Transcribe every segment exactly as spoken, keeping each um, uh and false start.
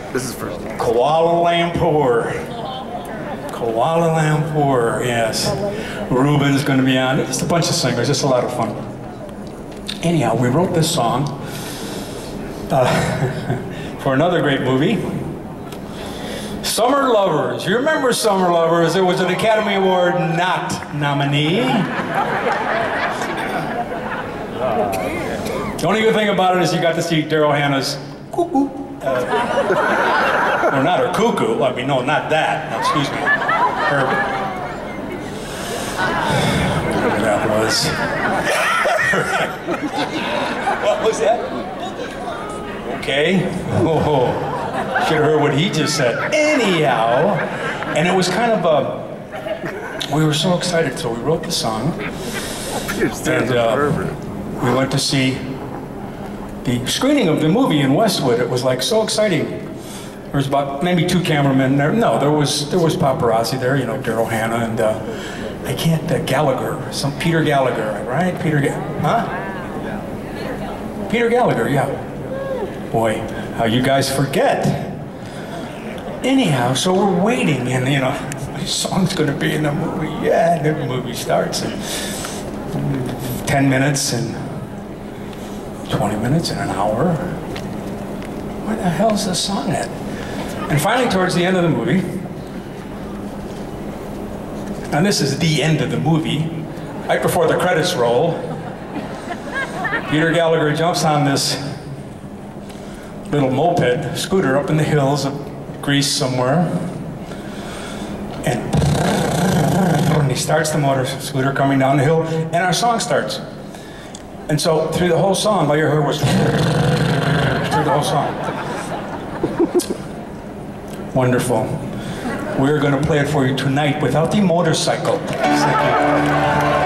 This is for Kuala Lumpur. Kuala Lumpur, yes. Ruben's going to be on. Just a bunch of singers. Just a lot of fun. Anyhow, we wrote this song uh, for another great movie, Summer Lovers. You remember Summer Lovers? It was an Academy Award not nominee. The only good thing about it is you got to see Daryl Hannah's cuckoo. Uh, or not her cuckoo. I mean, no, not that. No, excuse me. Her. Whatever that was. What was that? Okay. Oh, should have heard what he just said. Anyhow, and it was kind of a. We were so excited, so we wrote the song. And uh, we went to see the screening of the movie in Westwood. It was like so exciting. There was about maybe two cameramen there. No, there was there was paparazzi there. You know, Daryl Hannah and uh, I can't uh, Gallagher, some Peter Gallagher, right? Peter, Ga huh? Peter Gallagher, yeah. Boy, how you guys forget. Anyhow, so we're waiting, and you know, my song's going to be in the movie. Yeah, and the movie starts in ten minutes and twenty minutes and an hour. Where the hell's the song at? And finally, towards the end of the movie, and this is the end of the movie, right before the credits roll, Peter Gallagher jumps on this little moped scooter up in the hills of Greece somewhere, and, and he starts the motor scooter coming down the hill, and our song starts. And so through the whole song, all you heard was through the whole song. Wonderful. We're going to play it for you tonight without the motorcycle. Thank you.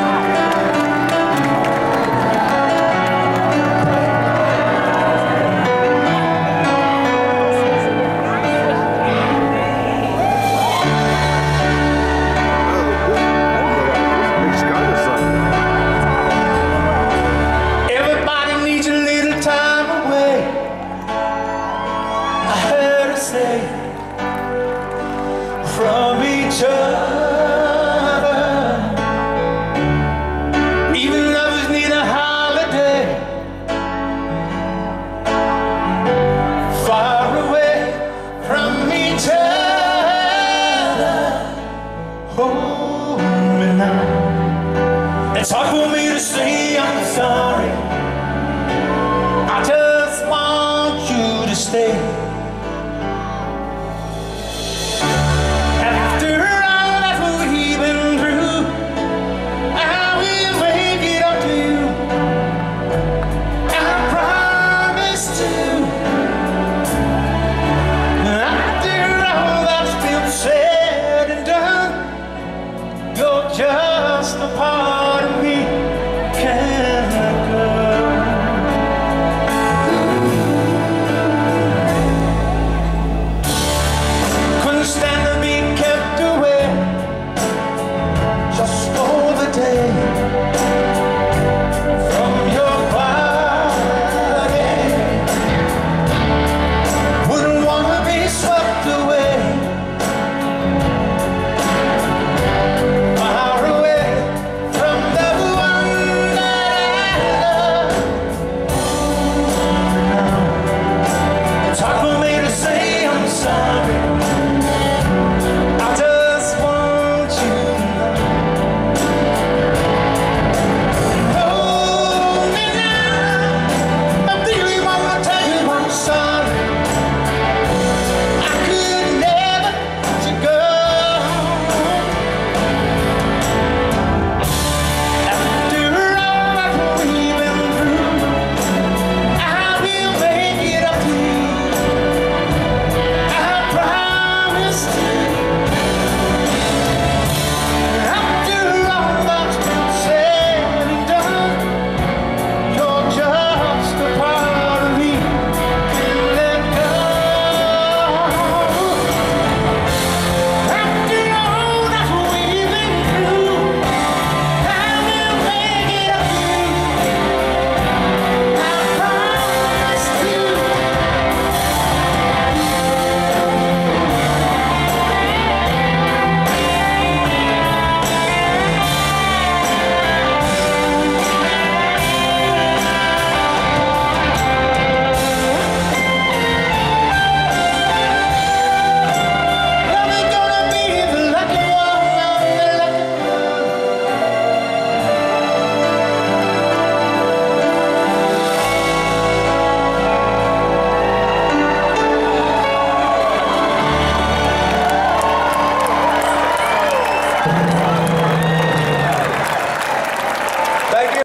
From each other, even lovers need a holiday, far away from each other. Hold me now. It's hard for me to say I'm sorry. I just want you to stay.